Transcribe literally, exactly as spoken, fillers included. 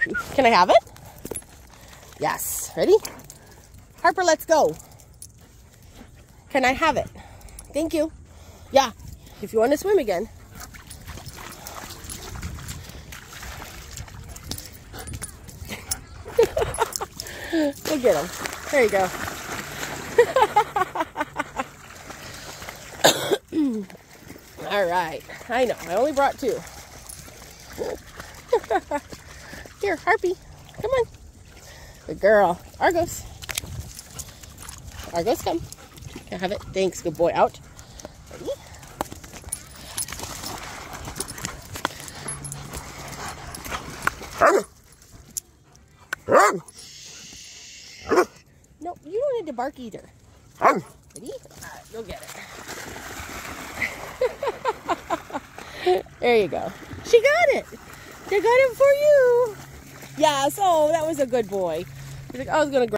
Can I have it? Yes. Ready? Harper, let's go. Can I have it? Thank you. Yeah, if you want to swim again. Go get him. There you go. All right. I know. I only brought two. Here, Harpy. Come on. Good girl. Argos. Argos, come. Can I have it? Thanks. Good boy. Out. Ready? No, you don't need to bark either. Ready? All right, you'll get it. There you go. She got it. They got it for you. Yes. Oh, that was a good boy. He's like, I was going to grab